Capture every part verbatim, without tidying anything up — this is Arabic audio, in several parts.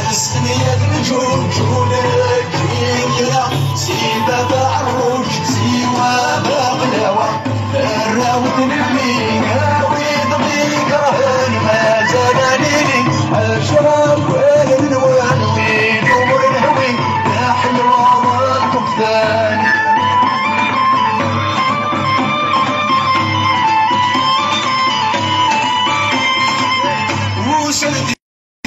السنية الجول جولك جينا سيبا بعروج سيوا بغلاوة الراود نحمي هاوي ضميك رهن ما زالني الشراب والنوان والأمور الهوي يا حلوة والقبطان وسلدي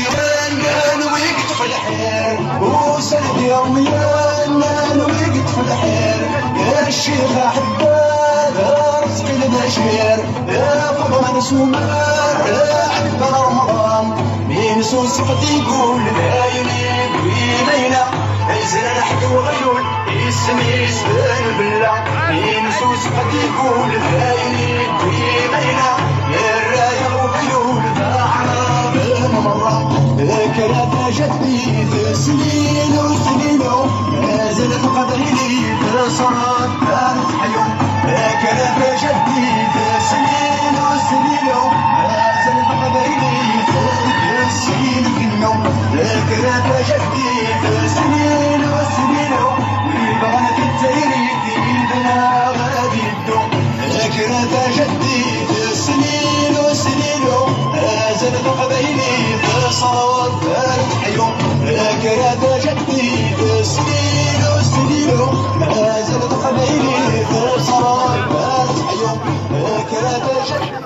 وسلد يوميا نوقت في الحير يا الشيخ حباب رزق المشير يا فضل سمار يا عبر رمضان مين سوس قد يقول لا يليق ويلينا يزن الحد وغيول اسمي سبان بالله مين سوس قد يقول لا يليق ويلينا يا الرايه وغيول ضاعنا بالمره كرات جدي سنين وسنين ما زالت قدري تصرت كانت حيوم كرات جدي سنين وسنين ما زالت قدري سنين في النوم كرات جدي سنين وسنين ويبغى تتسيري يدنا غادي الدوم كرات جدي سنين وسنين ما زالت قدري تصرت كانت حيوم كرات جدي سنين وسنين ما زالت قبيلي تصرت كانت حيوم كرات جدي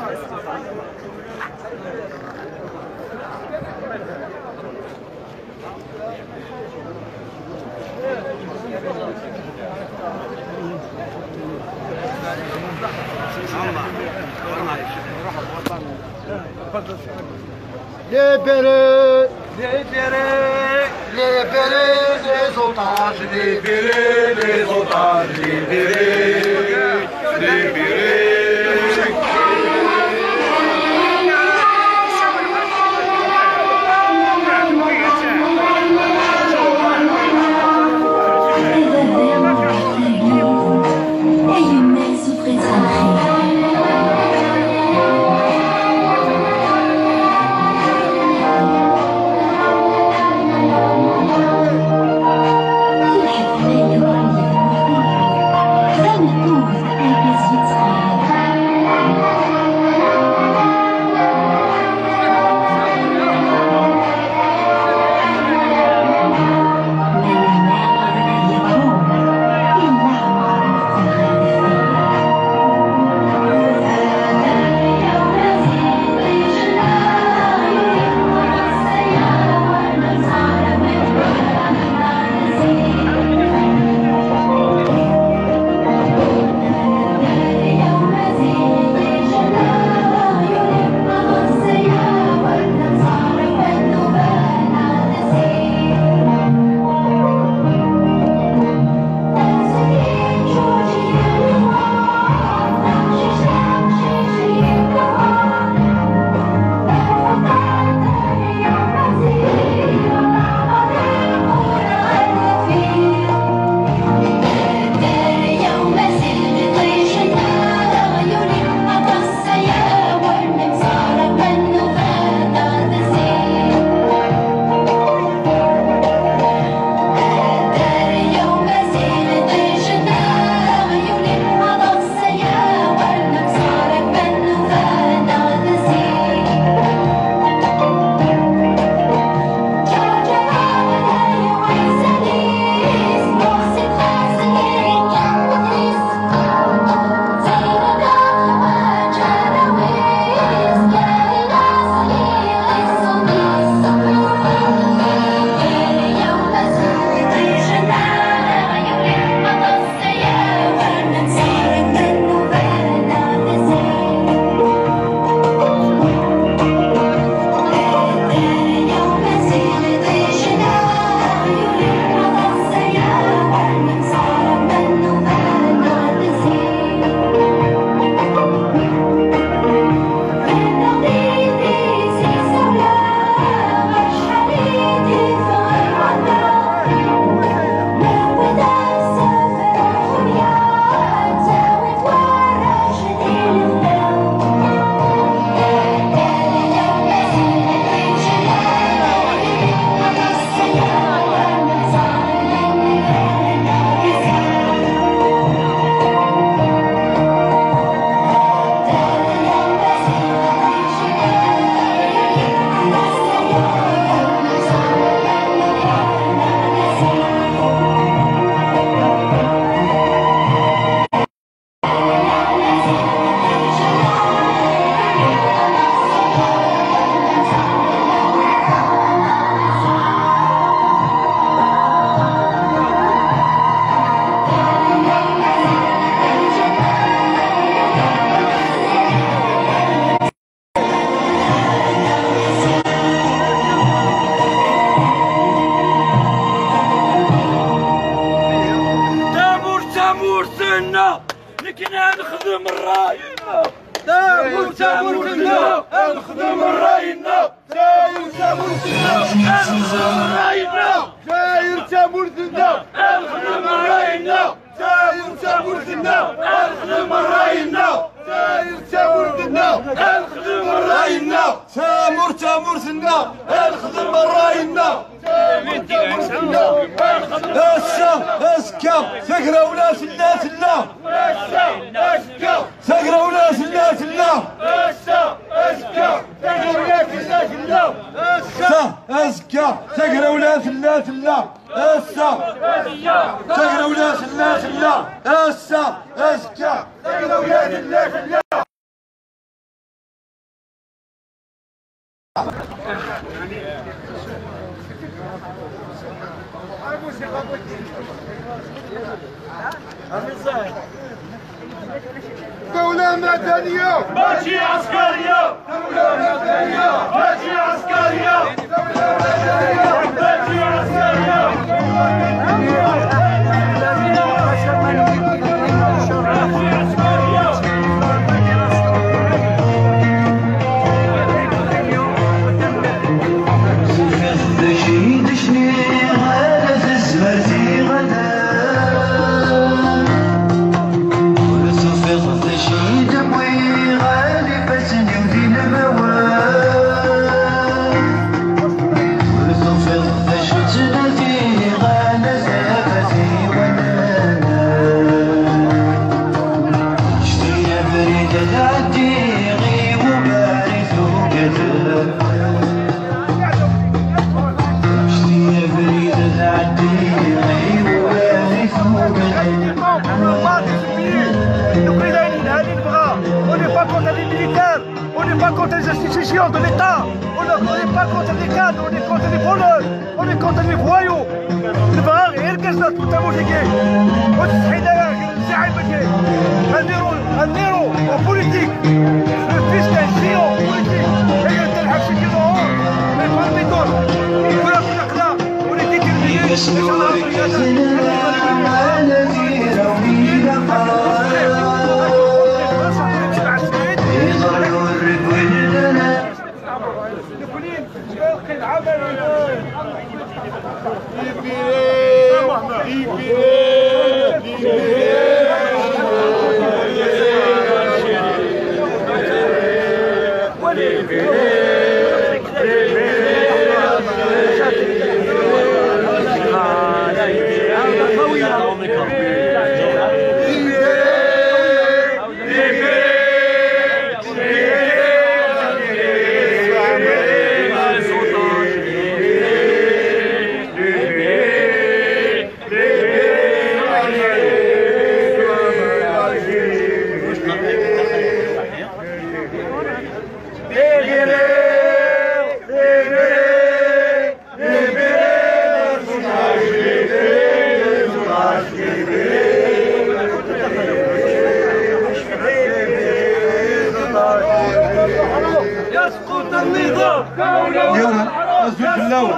Libérez, libérez, libérez les otages, libérez les otages, libérez, libérez. Thank you. راينا الخضر من راينا اسا اسكا ثقرا ولا سلا سلا ثقرا ولا سلا سلا اسا اسكا ثقرا ولا سلا سلا اسا اسكا ثقرا ولا سلا سلا اسا ثقرا ولا سلا سلا اسا اسكا ثقرا ولا سلا سلا دولة مدنية ماشي عسكرية دولة مدنية ماشي عسكرية دولة مدنية ماشي contre les institutions de l'État, on n'est pas contre les cadres, on est contre les voleurs, on est contre les voyous. نبغى غير كسرة التموشيكي وتسحيد الزعيمة نديرو نديرو بوليتيك فيسكال سيو بوليتيك هي تلعب في كيلو من فالميتور ولا كنا بوليتيك يسقط النظام يسقط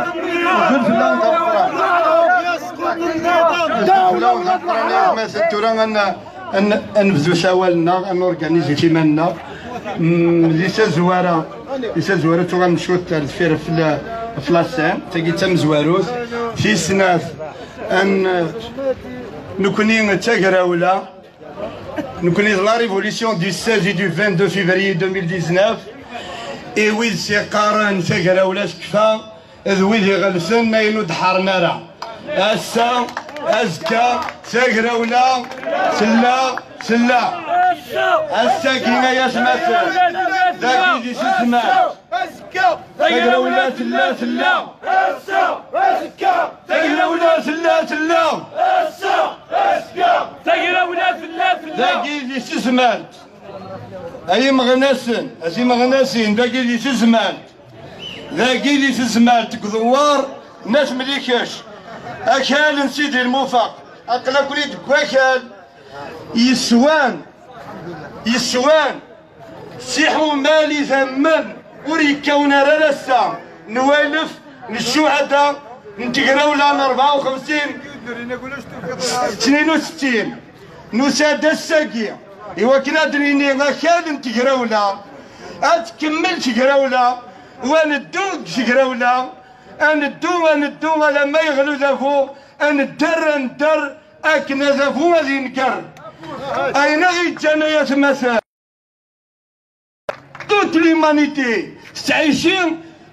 النظام ما ستورا ان نبذو سوالنا ان نورغانيزي تيماننا ليس زواره ليس زواره تو غنمشيو تفير في في لاسين تاكي تم زواروت في سناف ان نكوني تاكراولا نكوني لا ريفوليسيون دو seize et du vingt-deux février deux mille dix-neuf اي ويد سي قارن تاكراولا كفا ذويد غلسن ما ينود حرنارا اسا ازكا تاكراولا سلا سلا اسا كيما يا سمات ذاك يجي سمات ازكا تاكراولا سلا سلا اسا ازكا تاكراولا سلا سلا اسا ازكا تاكراولا سلا سلا ذاك يجي سمات اي مغناسن اي مغناسين ذاك يجي سمات ذاك يجي سمات كذوار ناس مليكاش اكال سيدي الموفق اقلا كليت كواكال يسوان يسوان سيحو مالي ثمن وريكاون راه لسا نوالف الشهداء نتقراو لنا أربعة وخمسين اثنين وستين نساد الساقية ايوا كنا دريني غاكال نتقراو لها اتكمل تقراولا وندو تقراولا اندو اندو على ما يغلو ذافو اندر اندر اكنا ذافو غادي نكر اين غيتانا يا تمثال توت ليمانيتي تعيشين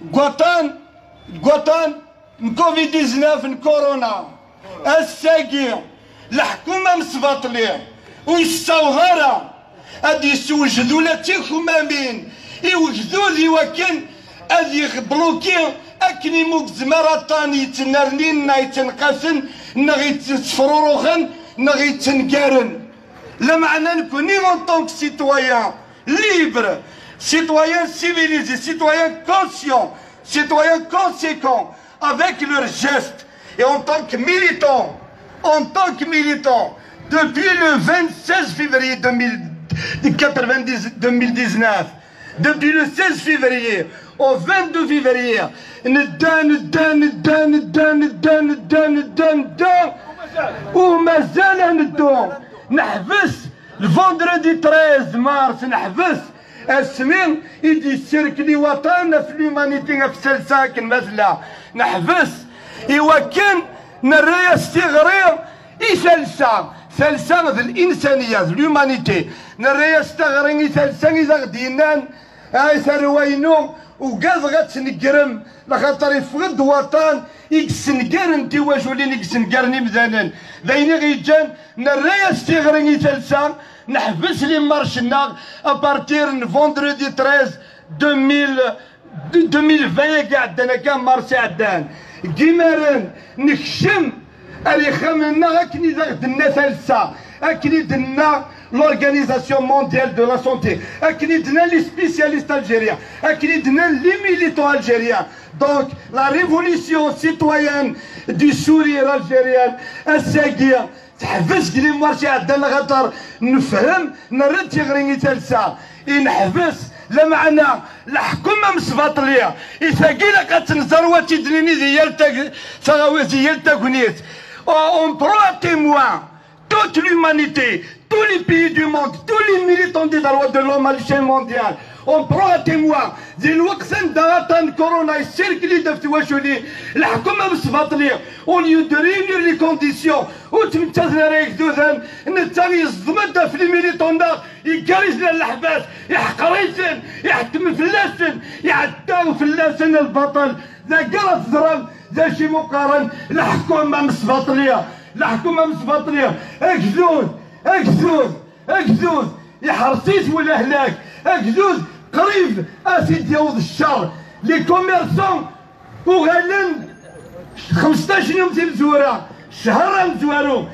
قوطان قوطان كوفيد تسعطاش كورونا الساقي الحكومة مسباطلية ويستوغرا هادي يسوجدو لا تيخمامين يوجدو ذي وكان هادي بلوكي اكني موك زمرطان يتنرنين يتنقاسن نغي يتفروروخن نغي يتنقارن لا معنى نكوني اون طونك سيتويان ليبر citoyens civilisés, citoyens conscients, citoyens conséquents avec leurs gestes. Et en tant que militants, en tant que militants, depuis le vingt-seize février deux mille dix-neuf, depuis le seize février au vingt-deux février, ne donne, donne, donne, donne, donne, donne, donne, donne, ou mazal ندون نحبس le vendredi treize mars نحبس السمين يدي السيركلي وطننا في اليومانيتي في سلساكن مثلا نحبس إوا كان نريا استغرير يسلسا سلسا ذا الإنسانية ذا اليومانيتي نريا استغرين يسلسا إذا غدينان هاي ثروينو وقاذ غتسنقرم لخاطر يفقد وطن يكسنقرن تيواجولين يكسنقرني مزانا ذايني غيجان نريا استغرين يسلسا نحبس لي مارشنا ابارتير فوندردي تreize deux mille vingt قاعد انا كان مارسي عدان كيمارن نكشم اللي خمنا اكني دنا ثالثه اكني دنا l'organisation mondiale de la santé اكني دنا لي سبيسياليست الجيريا اكني دنا لي ميليتون الجيريا donc la révolution citoyenne du sourire algérien الساقيه تحبس لي مارشي عندنا خاطر نفهم نرد تيغريني تالسا ينحبس لا معنى الحكومه مسباطليه يثاقينا كتنزر وتدريني ديال تاغاوي ديال تاكونيت اون برو تيموان toute l'humanité, tous les pays du monde, tous les militants des droits de l'homme à l'échelle mondiale, on prend à témoin دي الوقت دارتان كورونا السيركلي دفت واشولي الحكومه مسباطليه اون يو دو ريونير لي كونديسيون وتمتازنا رايك دوزان نتا يصدمت في الميليتون دا يكاريزنا الحباس يحقريسن يحتم فلاسن يعداو فلاسن البطل ذا قرط ضرب ذا شي مقارن الحكومه مسباطليه الحكومه مسباطليه اكزوز اكزوز اكزوز يحرصيت ولا هلاك اكزوز قريب اسيدي يوض الشر لي كوميرسون وغالن خمسطاش يوم تمزوره شهر مزوارو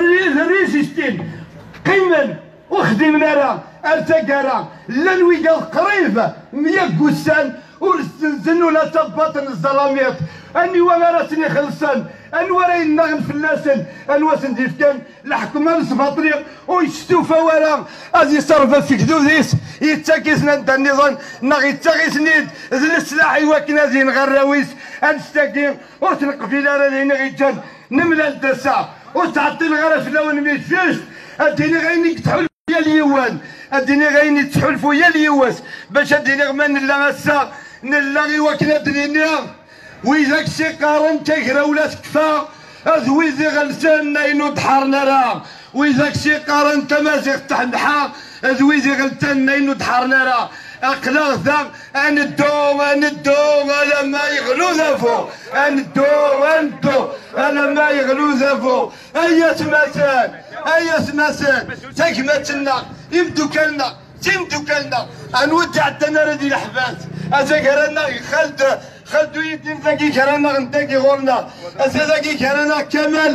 الريزيستين قيمن وخدمنا راه ارتقرا لا الويقال قريب مية قسان ورسنزن ولا تباطن الظلاميط اني وانا راسني خلصان انوري النغم فلاسن انواسن ديفكان الحكومه مسباطريه ويشتوفا ورا ازي صرفا في كدوزيس يتاكيسنا نتا النظام ناغي يتاكيسنيد ذل السلاح يواكنا زين غراويس انستاكين وتنقفي لا لين غيتان نملا الدسا وتعطي الغرف لو نميتفيش اديني غيني تحول يا اليوان اديني غيني تحلفو يا اليواس باش اديني غمان لا مسا نلا غي واكنا دنيا وإذاك شي قارن تيكرا ولا تكفى أذوي ذي غلسان ناينو دحرنا راه وإذاك شي قارن تمازيغ تحنحا أذوي ذي غلسان ناينو دحرنا راه أقلاغ ذا أندو أندو أنا ما يغلو ذافو أندو أندو أنا ما يغلو ذافو أيا تماسان أيا تماسان تكمتنا يبدو كلنا تيمدو كلنا أنود عندنا ردي الحباس أزاكرنا خالد خالدو يدين ذاكي كرانا غنتاكي غورنا أزاكي كرانا كمال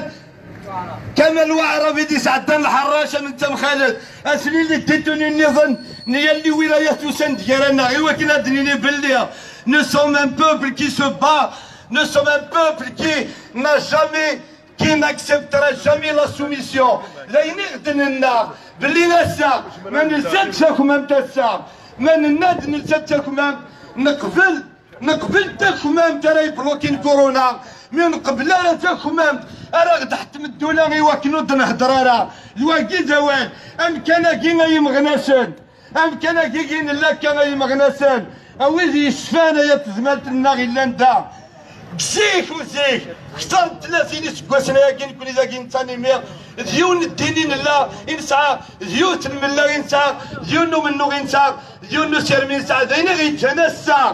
كمال وعربي دي سعدان الحراشة من تم خالد أسلي اللي تيتوني النظام نيالي ولايات وسند كرانا غيوا كنا دنيني بليا Nous sommes un peuple qui se bat, nous sommes un peuple qui n'a jamais, qui n'acceptera jamais la soumission. لا ينغدن النار باللي نسا ما نزدش كمام تسا ما نناد نزدش كمام نقبل نقبل تاكمام ترى بلوكين كورونا من قبل لا تاكمام راه تحت من الدوله غي واكنو نهضر راه الواقي زوال ام كان كينا يمغناسن ام كان كينا لا كان يمغناسن اويدي الشفانه يا تزمالت لنا غير انت كسيك وزيك اختار ثلاثين سكواسنا ياكين كل اذا كين ثاني مير ديون الدينين لا ينسعى ديوت الملا ينسعى ديون منو ينسعى ديون سير من سعى دينا غير تنسى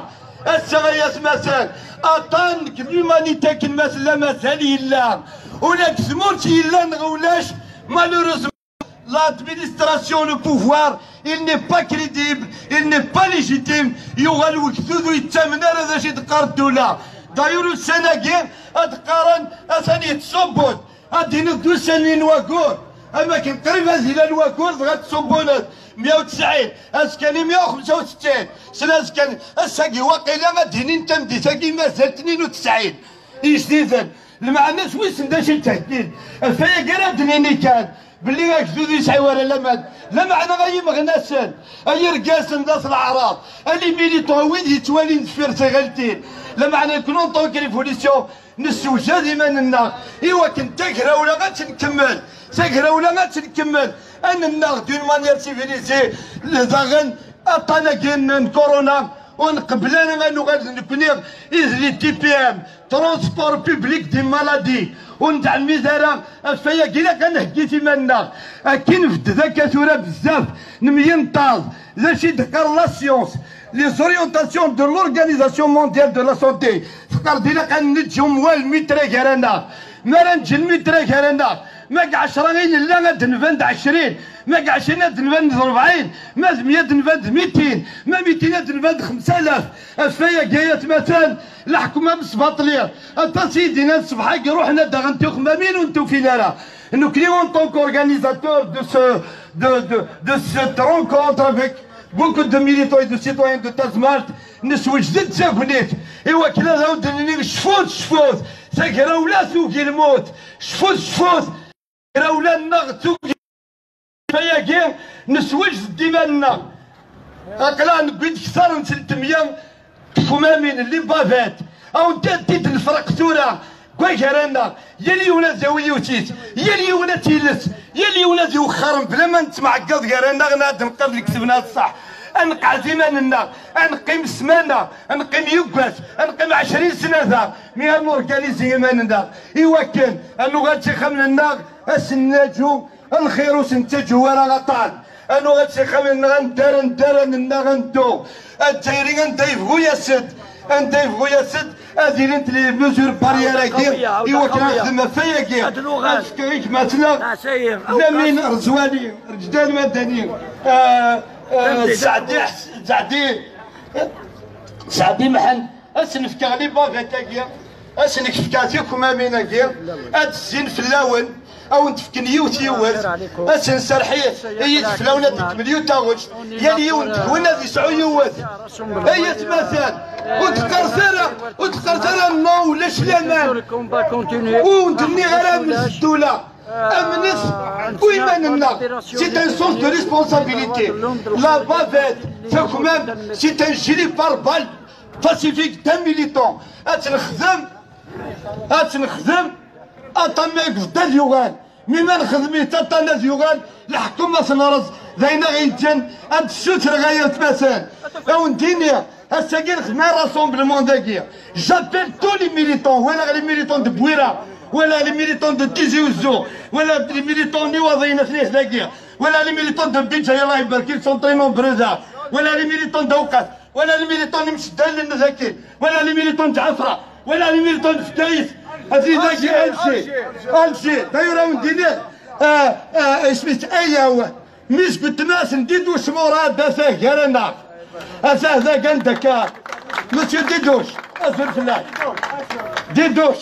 السغياس مثلا اطان كليومانيتي كلمات لا مثال الا ولا كسمورت الا نغولاش مالوروزمون l'administration, le pouvoir, il n'est pas crédible, il n'est pas légitime. يوغال وكثوذو يتامن هذا شي تقار الدولة. دايرو السنة كير أتقارن أثاني تصبون. أدين الدو سنين واكور. أما كان قريب هذه الواكور غتصبونات مية وتسعين أسكاني مية وخمسة وستين سنة أسكان أساقي واقيلا غادينين تمدي ساقي مازال اثنين وتسعين. إجديدا المعنى سويس نداش التهديد. فيا قرادنيني كان. باللي راك زودي يسعي ولا لا ماد لا معنى غاي مغناسن اي رقاس نداس الاعراض اللي ميليتون وين يتوالي نفير سغالتين لا معنى كنون طونك ريفوليسيون نسوجا ديما لنا ايوا كنت تقرا ولا غاتنكمل تقرا ولا غاتنكمل ان النار دون مانيير سيفيليزي لداغن اطانا كاين كورونا ونقبل انا غنو غنكونيغ إذ لي تي بي ام ترونسبور بوبليك دي مالادي ونتاع الميزاره فيا كيلا كنهكي مالنا كاين في ذاك ثورة بزاف نمينطاز لا شي ذكر لا سيونس لي زوريونتاسيون دو لورغانيزاسيون مونديال دو لا سونتي فكر دينا كنتجو موال متر كرانا ما رانجي المتر كرانا ما كاع عشرة غين لا غاد نفند عشرين ما كاع عشرين غاد نفند ربعين ما مية نفند ميتين ما ميتين غاد نفند خمسة آلاف فيا كايات مثلا الحكومه مسباطليه انت سيدي ناس صبحك روحنا دا غنتو خمامين وانتو في لالا nous crions en tant qu'organisateur de ce de de de cette rencontre avec beaucoup de militants et de citoyens de Tazmalt نسوجد تسافنيت ايوا كلا غاود شفوت شفوت ساكرا ولا سوكي الموت شفوت شفوت ساكرا ولا النغ فيا كي نسوجد ديمالنا اقلا نقيد كثر من ثلاثمية خمامين اللي بافات او انت تيت الفرق ثورة كوي كرانا يا لي ولاد زاوية وتيت يا لي ولاد تيلس يا لي ولاد يوخرن بلا ما نتمعقض كرانا غناد نقدر اللي كتبنا الصح انقع زماننا انقيم سمانة انقيم يوكاس انقيم عشرين سنة ذا مي موركانيزي ماننا ايوا كان انو غاتشيخم لنا السناجو الخير سنتاجو ورا غطان انو غاتشيخم لنا غندار ندار لنا غندو التايرين غندايفغو يا سد غندايفغو يا سد هذه انت لي ميزور باريير كي ايوا كنخدم فيا كي اسكريك مثلا لا مين رزواني رجال مدنيين سعدي سعدي سعدي محن اسنف كغلي بافيتا كي اسنك فكاتيكم امينه كي هاد الزين في اللون او نتفكن يوت يوز اسن سرحيه هي تفلاونا تكمليو تاوج يا اليوم تكونا ذي سعو يوز هي تمثال وتقرصنا وتقرصنا النو ولا شلامان وندني غرام الدوله امنس ويماننا سي ان سونس دو ريسبونسابيليتي لا بافيت فكمام سي ان جيلي بار بال باسيفيك دان ميليتون اتنخدم اتنخدم اطميك في دال يوغان مما نخدمي تاطانا يوغان الحكومه سنرز زينا غيتجن انت السوتر غايه تمثال او ندينيا هسا كي نخدم راسومبلمون داكيا جابيل تو لي ميليتون ولا لي ميليتون دو بويرا ولا لي ميليتون دو تيزي وزو ولا لي ميليتون اللي واضيين في داكيا ولا لي ميليتون دو بيتزا الله يبارك سون تري نومبروزا ولا لي ميليتون دوقات ولا لي ميليتون مشدان للنزاكي ولا لي ميليتون تعفره ولا لي ميليتون فكايس هذه ذاك امشي امشي دايره وندير اسميت ايا هو مش قلت ناس نديدو شمورات دافاه كرانا اساه ذاك عندك مسيو ديدوش اسفل فلاح ديدوش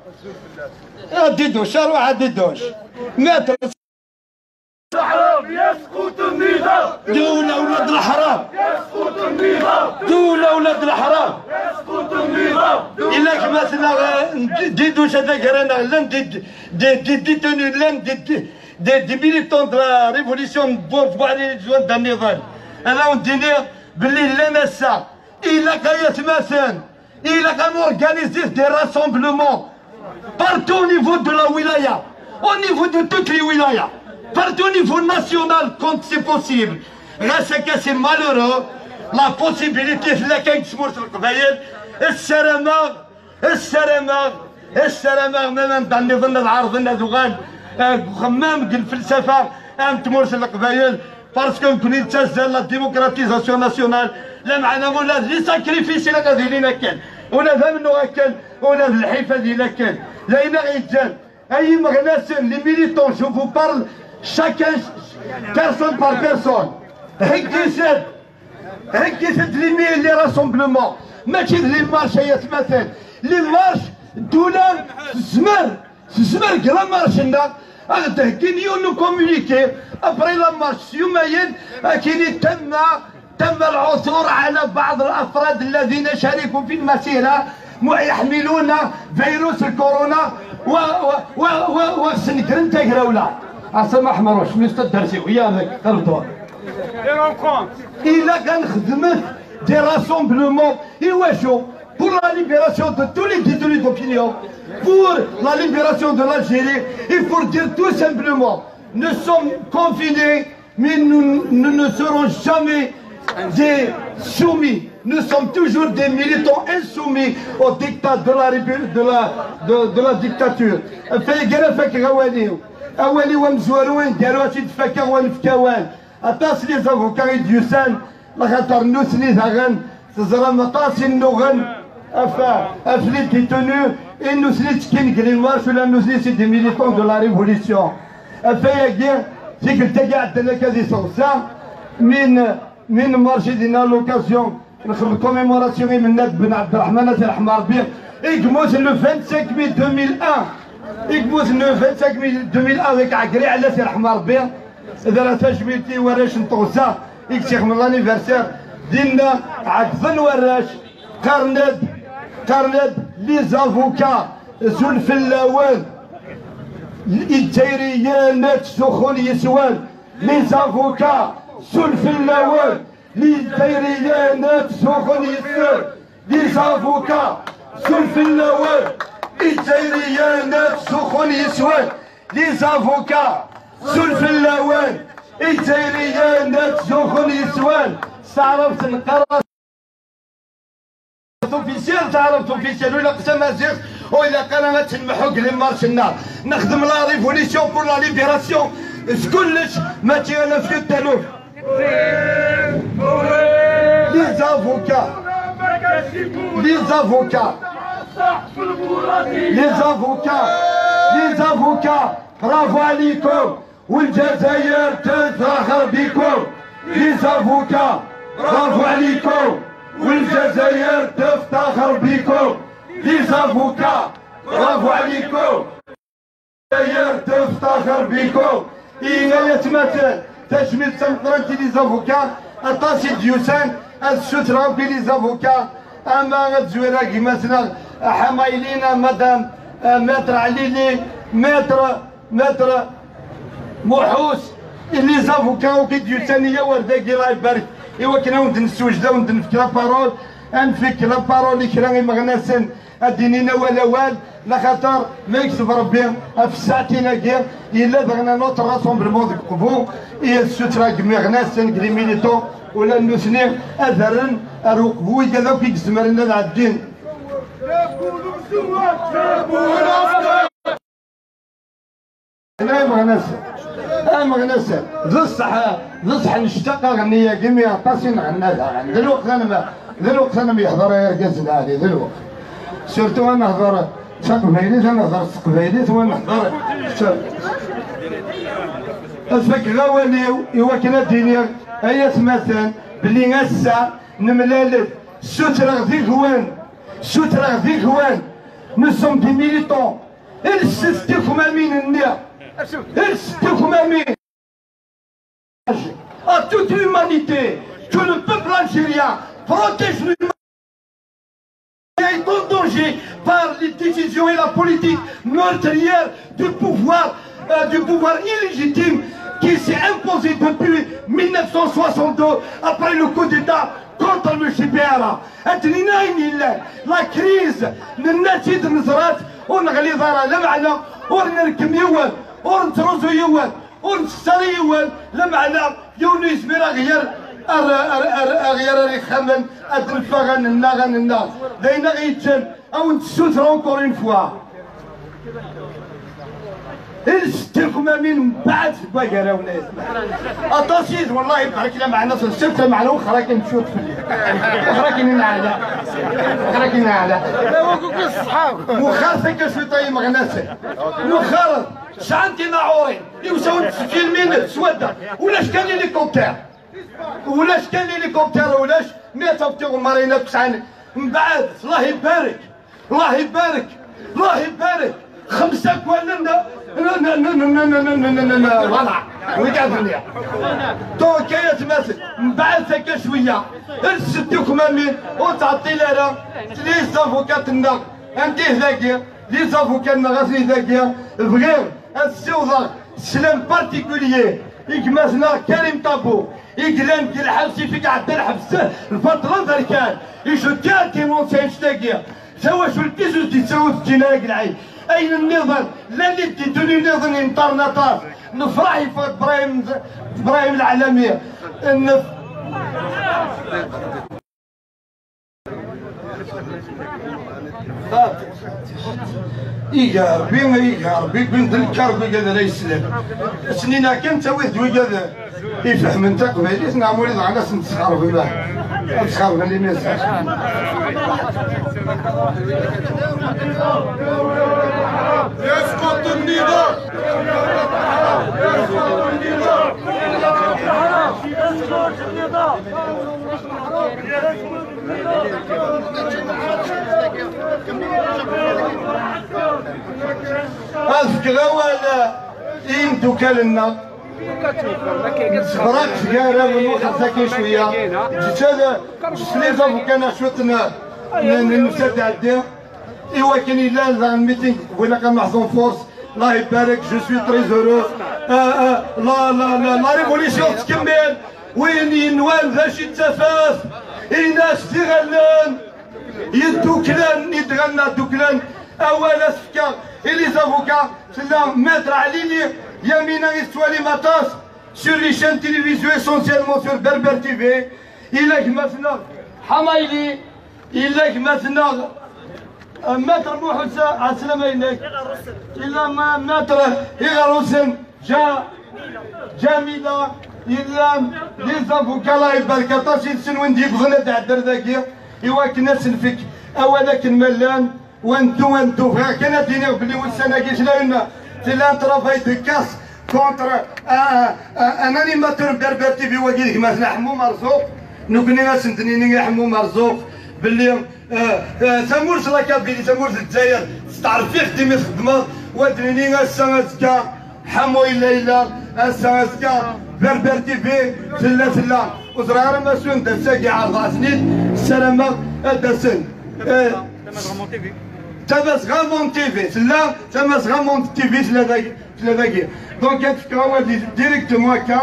ديدوش اروح ديدوش ماتر الحرام يسقط النظام دولة ولاد الحرام يسقط النظام دولة ولاد الحرام يسقط النظام إلا مثلا ديدوش هذاك رانا لان دي دي دي ديتوني لان دي دي دي ميليتون دو لا ريفوليسيون بورت بوعلي جوان دا النضال أنا ونديني باللي لا مسا إلا كيتماثل إلا كانوا أورغانيزي دي راسومبلومون بارتو au niveau de la wilaya, au niveau de toutes les wilayas, partout au niveau national quand c'est possible. Grâce à que c'est malheureux, la possibilité de la كاين تسمور القبائل السلامة السلامة السلامة من ضمن ضمن العرض النذوغان خمام الفلسفة أم تمورس القبائل باسكو كون يتسجل لا ديموكراتيزاسيون ناسيونال لا معنا ولا لي ساكريفيس لا غادي لينا كان ولا ذا منو كان ولا الحيفه ديالنا كان لينا غيتجان اي مغناسن لي ميليتون جو فو بارل شاكان بيرسون بار بيرسون هكي سد هكي سد لي مي لي راسومبلومون ماشي لي مارش هي تماثل لي مارش دوله الزمر الزمر كلا مارشنا غدا هكي نو كومونيكي ابري لا مارش يومين كاين تم تم العثور على بعض الافراد الذين شاركوا في المسيره ويحملون فيروس الكورونا و و و و سنكرن تاكراولا اسمح مروش مستر درسي وياك غلطوا الا كان خدمت دي راسومبلومون ايواشو pour la libération de tous les détenus d'opinion, pour la libération de l'Algérie, il faut dire tout simplement, nous sommes confinés, mais nous, nous ne serons jamais des soumis. Nous sommes toujours des militants insoumis au dictat de la, de la, de, de la dictature. فيقرا فكر أولي أولي ومزوروين قالوا شي تفكر ونفكاوان أطاس لي زافوكا ديوسان لخاطر نوسني ثاغن تزرى مطاس النوغن أفا أفلي ديتونو إن نوسني تكين كرين مارش ولا نوسني سي دي ميليتون دو لا ريفوليسيون أفا ياكي ديك التاكا عندنا كادي صوصا من من مارشي دينا لوكاسيون نخدم كوميموراسيون من ناد بن عبد الرحمن الحمار بيه إكموس لو خمسة مي ألفين وواحد إكموس لو خمسة مي ألفين وواحد avec عقري على سي الحمار بيه إذا راه تجميتي وراش نطوسا إكسيخ من لانيفرسير ديالنا عقفن وراش قرند قرند لي زافوكا زلف اللوان الجيريانات سخون يسوان لي زافوكا زلف اللوان لي الجيريانات سخون يسوان لي زافوكا زلف اللوان الجيريانات سخون يسوان لي زافوكا زلف اللوان الجيريانات سخون يسوان استعرفت نقرا اوفيسيال تعرفت اوفيسيال ولا قسم ازيغ وإلا قناة تنمحوك لي مارشنا نخدم لا ريفوليسيون بور لا ليبيراسيون كلش ما تيانا في التالوف لي زافوكا لي زافوكا لي زافوكا لي زافوكا برافو عليكم والجزائر تتفاخر بكم لي زافوكا برافو عليكم والجزائر تفتخر بكم لي زافوكا برافو عليكم الجزائر تفتخر بكم إينا يتمثل تجميل تنقرنتي لي زافوكا أطاسي ديوسان السوترا في لي زافوكا أما غتزويرا كيما حمايلينا مدام متر عليلي متر متر محوس لي زافوكا وكي ديوسانية ورداكي الله يبارك إوا كنا ونت نسوجدا ونت نفك لا بارول انفك لا بارول كرا مغناسن ادينينا ولا وال لا خاطر ما يكتب ربي في ساعتين كير الا بغينا نوت راسومبلمون ديك قبو اي السوترا مغناسن كلي ميليتون ولا نوسني اثرن اروقبو كذا كي زمرنا العدين انا مغناسن انا مغناسن ذو الصحة ذو الصحة نشتاق غنية كيميا قاسين غناها ذا الوقت انا ذا الوقت انا ما يحضر يرقز علي ذا الوقت سيرتو انا نهضر تقبايليت انا نهضر تقبايليت وانا نهضر الفك غواليو ايوا كنا دينيا هي تمثل بلي هسا نملالد سوترا غدي هوان سوترا غدي هوان نو سوم دي ميليتون الستكم امين النيا الستكم امين à toute l'humanité que le peuple algérien protège l'humanité est en danger par les décisions et la politique meurtrière du pouvoir euh, du pouvoir illégitime qui s'est imposé depuis mille neuf cent soixante-deux après le coup d'état contre M. Béara. La crise ننتج نزرات ونغلي ضارة لا معنى ونركم يوان ونترزو يوان ونستري يوان لا معنى يونس بلا غير غير ريخمن ادنفغن النغن الناس داينا غيتجن او نتسوتر اونكور اون فوا نستيكم من بعد باقي ولاد اطاسيز والله يبارك لنا معنا في السبت معنا واخرى كنمشيو في الليل واخرى كاينين على واخرى كاينين على وكل الصحاب مخالفه كشوي طيب مغناسه مخالف شعنتي ناعورين يمشاو فيلمين سودا ولاش كان ليليكوبتر ولاش كان ليليكوبتر ولاش مئة بتيغ مارينا بسعان من بعد الله يبارك الله يبارك الله يبارك خمسة كوالنا وضع ويقعدني دونك كاين تماثل من بعد هكا شويه نسدوكم امين وتعطي لنا لي زافوكاتنا انت ذاكيا لي زافوكاتنا غاسي ذاكيا بغير السوضه سلام بارتيكوليي يكمثنا كريم طابو يقلان كي الحبسي فيك عدى الحبس الفتره ذا كان يشو كان كي مونسين شتاكيا سوا شو الكيزو تساوي الجناق العين اين النظام لا اللي تدوني نظام انترنتات نفرح في ابراهيم ابراهيم العالميه النف إيجار بين إيجار بين بنت الكرب كذا لا يسلم سنينا كم تويت وكذا يفهم انت قبيلي نعمل إذا على سن تسخر في الله تسخر من اللي ميسر يسقط النظام يسقط النظام يسقط النظام أذكر ولا إنتو كلنا صبرك سيارة من وقت ذاكي شوية جيت هذا سليزا وكان شوتنا نمسد عدي إوا كان إلا لا ميتينغ ولا كان محظوظ فورس الله يبارك جو سوي تري زورو لا لا لا لا ريفوليسيون تكمل وين ينوال ذا شي تفاف الناس تغلان يدوكلان يتغنى دوكلان أولا سفكا إلي زافوكا سلام متر عليني يمينا يستوالي مطاس sur les chaînes télévisées essentiellement sur Berber تي في إلا مثلا حمايلي إلا مثلا متر موحد عالسلامة إليك إلا ما متر إلا روسن جا جميلة إلا لي زافوكا الله يبارك طاسي سنوين ديك بغنا تعدر ذاكيا إوا كنا سنفك أولا كن ملان وانتو وانتو كنا دينا بلي والسنة كيش لنا تلان ترافاي دو كاس كونتر ان انيماتور بربر تي في وكيلك مثلا حمو مرزوق نكوني ناس نتنيني حمو مرزوق باللي سامورس لا كابيلي سامورس الجزائر تعرف فيه خدمي خدمه ودنيني السنسكا حمو الا الا السنسكا بربر تي في سلا سلا وزرار مسون دساكي عرض سنين السلامه دسن تماس غامون تي في سلا تماس غامون تي في سلا ذاك سلا ذاك دونك تفكاو ديريكتومون هكا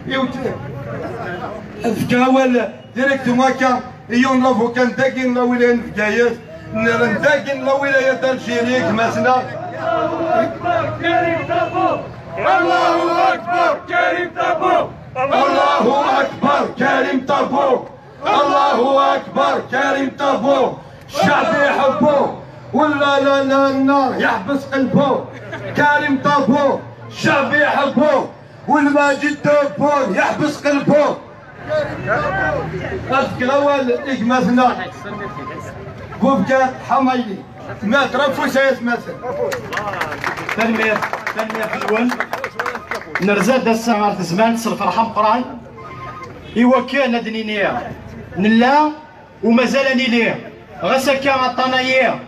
تفكاو ديريكتومون هكا يون لافوكان داكين لا ولايه الجزائر داكين لا ولايه الجزائر كما سنا كريم طابو الله اكبر كريم طابو الله اكبر كريم طابو الله اكبر كريم طابو الشعب يحبوه ولا لا لا النار يحبس قلبه كريم طابو الشعب يحبوه والماجد دبور يحبس قلبه أذكر أول إجمالنا بوبكا حمايلي ما ترفو سيس مثل تنمية تنمية في الون نرزاد الساعة تزمان تصرف الفرحة مقران إوا كان دنينيا نلا ومازال ليه غسكا عطانايا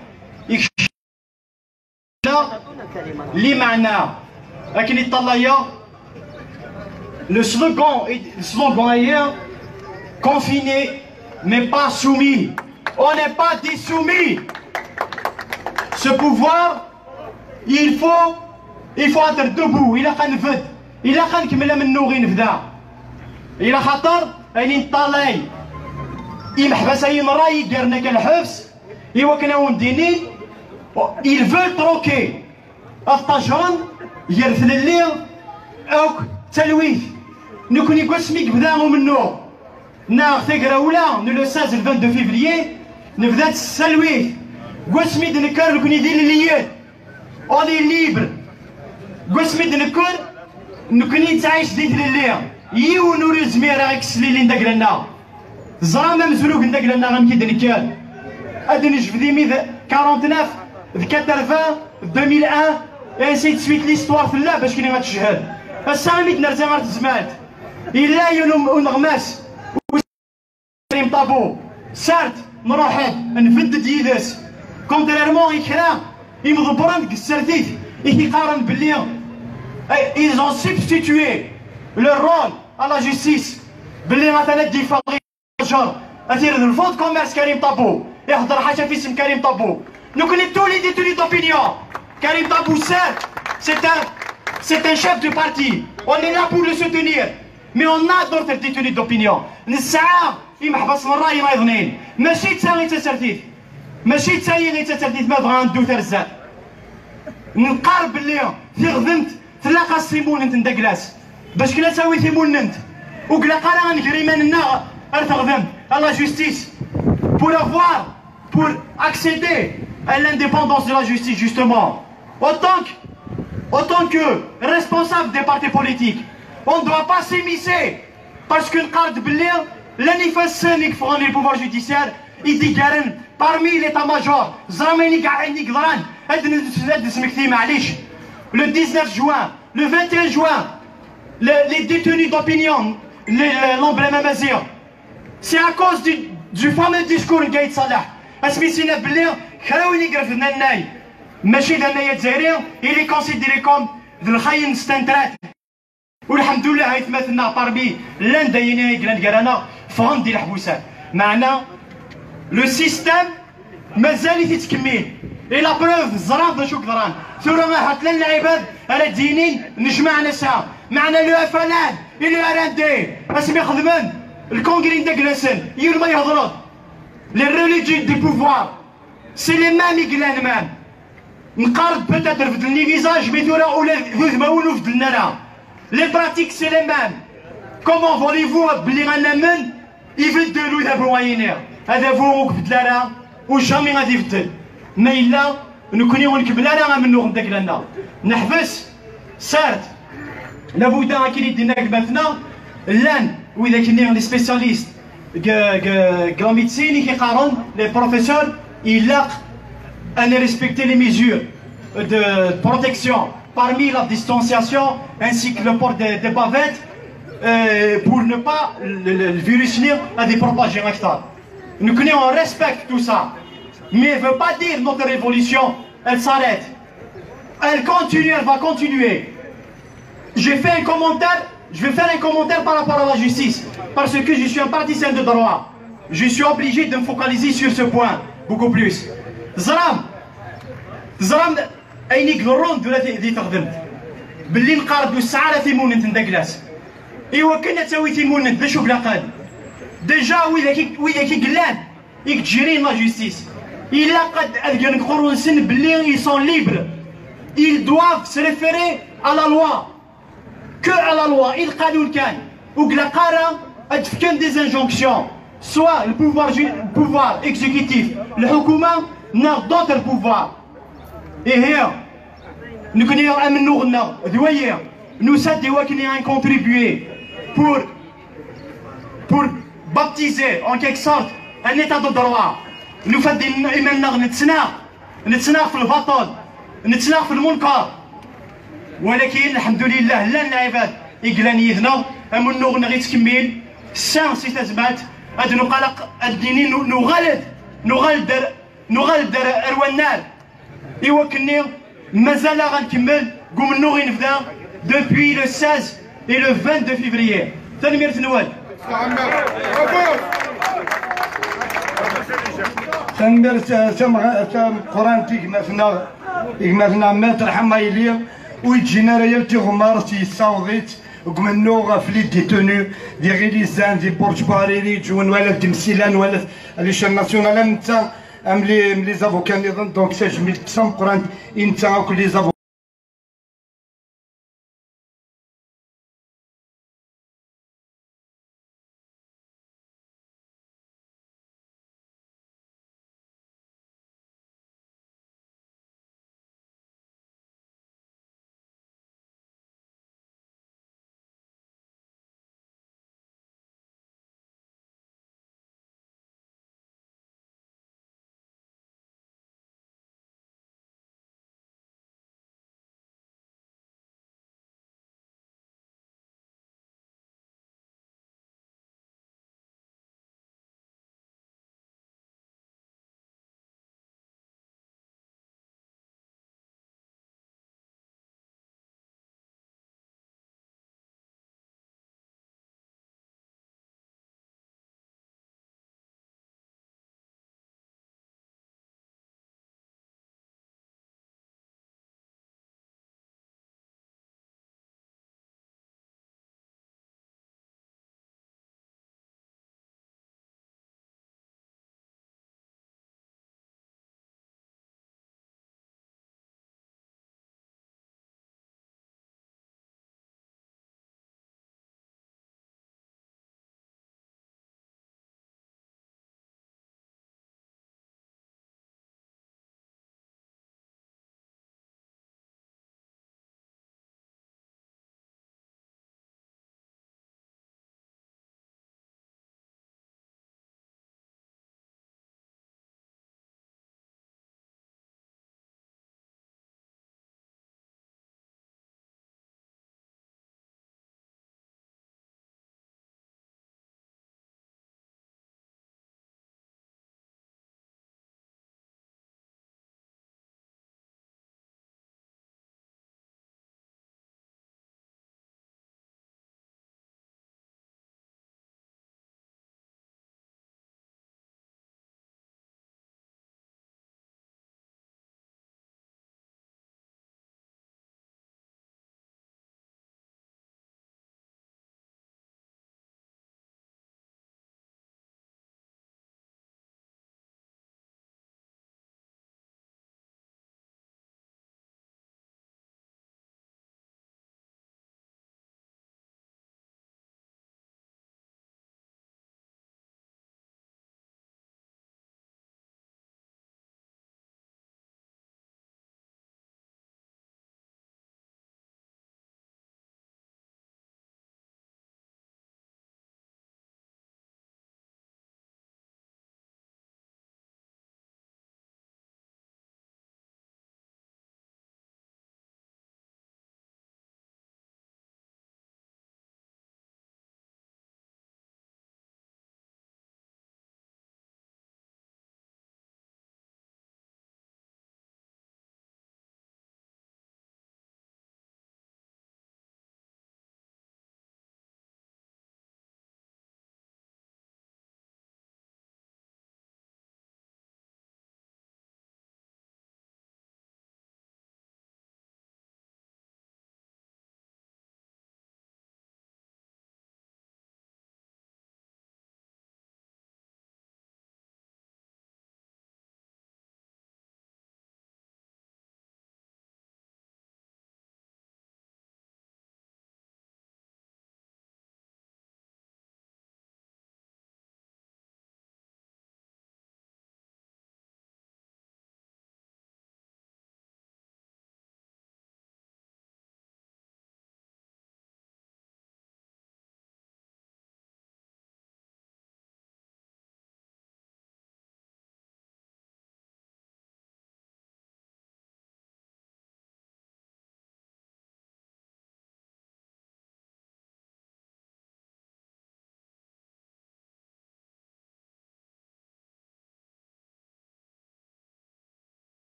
لي معنى لكن الطلايا le slogan le slogan ailleurs confiné mais pas soumis. On n'est pas des soumis. Ce pouvoir il faut il faut être debout. Il a كنفد il a كنكمل منو غير نفدا إلا خاطر أني نطلعي يمحبس أي مرة يديرنا كالحبس إوا كنا ومدينين ils veulent troquer الطاجران يرثل الليل أو تلويث نكون يقول سميك بداو منو ناغ تقراولا نو لو seize le vingt-deux février نبدا تسلويث قول سميد نكار نكون يدير الليل on est libre قسمت نكون نكوني تعيش ديت الليل يو نوري زميرة اكسلي ندق لنا زرامة مزلوق ندق لنا غنكيد نكال ادني جفدي ميد أربعة وأربعين ألفين ألفين وواحد et ainsi de suite l'histoire في الله باش كاين غتشهد الساميت نرجع غير تزمات الا يوم ونغماس كريم طابو سارت نروحد نفدد يداس كونتريرمون يكرا يمضبران ديك السرتيت يقارن باللي ils ont substitué leur rôle à la justice باللي مثلا ديفاغي جار اثير الفوند كوميرس كريم طابو يحضر حاجه في اسم كريم طابو nous connaissons tous les détenus d'opinion. Karim Tabou, c'est un, c'est un chef de parti. On est là pour le soutenir. Mais on a d'autres détenus d'opinion. نسعى يمحبس من الرأي ما يظنين. ماشي تساوي تسرديت. ماشي تساوي غير تسرديت ما بغا ندو ترزات. نقارب باللي في غذنت تلاقى السيمون انت ندقلاس. باش كلا تساوي ثيمون انت. وكلا قرا نكري مننا ارتغذنت. على جوستيس. Pour avoir, pour accéder à l'indépendance de la justice, justement. Autant que, autant que responsable des partis politiques, on ne doit pas s'immiscer. Parce qu'une carte blanche, l'anifassan qui fournit le pouvoir judiciaire, il dit parmi l'état-major, le dix-neuf juin, le vingt et un juin, les, les détenus d'opinion, l'emblème Amazir, c'est à cause du, du fameux discours de Gaïd Salah. اسميتينا بلي خلاوني يقرف لنا الناي ماشي دنيا الجزائريه اللي كونسيديري كوم ذو الخاين ستانترات والحمد لله هاي ثماتنا باربي لان دايني كلان كرانا فهم ديال الحبوسات معنا لو سيستيم مازال يتكمل اي لا بروف الزران باش كضران ثم ما هات لنا العباد على الدينين نجمع نسا معنا لو افلان لو ار ان دي اسمي خدمان الكونغري داكلاسن يور ما يهضروا Les religieux du pouvoir, c'est les mêmes qui les mêmes. نقارب peut-être في les visages mais تورا ولا ما ولو في النرا. Les pratiques c'est les mêmes. Comment voulez-vous بلي غنامن يبدلوا يذهبوا وينير هذا فوق في الدلالة وجامي غادي يبدل ما إلا نكوني ونكبل لا غنمنو غنداك لنا نحبس سارت لابد كاين يدينا مثلا لان وإذا كاين لي سبيسياليست grand médecin qui caron les professeurs il a à respecter les mesures de protection parmi la distanciation ainsi que le port des, des bavettes euh, pour ne pas le, le, le virus venir à des propager acteurs. Nous connaissons, on respecte tout ça mais ne veut pas dire notre révolution elle s'arrête elle continue, elle va continuer. J'ai fait un commentaire. Je vais faire un commentaire par rapport à la justice, parce que je suis un partisan de droit. Je suis obligé de me focaliser sur ce point, beaucoup plus. Zram, Zram, أين يقدرون دولة دي تخدمت باللي نقاربوا الساعة ثيمون انت ندقلاس إيوا كنا تساوي ثيمون انت باش بلا قاد ديجا وإذا كي وإذا كي قلان يك تجري لا جوستيس إلا قد أذكر نقولوا سن باللي ils sont libres ils doivent se référer à la loi. Que à la loi, il قانون كان وقلا قارا اتفكان des injonctions soit le pouvoir le pouvoir exécutif الحكومة n'a d'autres pouvoirs et here nous connaissons un nous غنا nous sommes des qui ont contribué pour pour baptiser en quelque sorte un état de droit nous faisons des إيماننا نتسناق نتسناق في الباطل نتسناق في المنكر ولكن الحمد لله لا العباد يقلان يذنا امنو غنا غير تكمل السان سي تزمات هاد نقلق الديني نغلد نغلد نغلد اروان النار ايوا كني مازال غنكمل قوم منو غنبدا depuis le seize et le vingt-deux février تنمير تنوال تنمير سمع سم قران تيك مثنا مثنا متر حمايليه ويجينا ريال تيغمار سي صاوضيت وكمنو في لي ديتونو دي غيليزان دي بورج باريلي جون ولا تمثيلان ولا ليشان ناسيونال انت ام لي لي زافوكان دونك ساج ميل تسعمية قران انت كل لي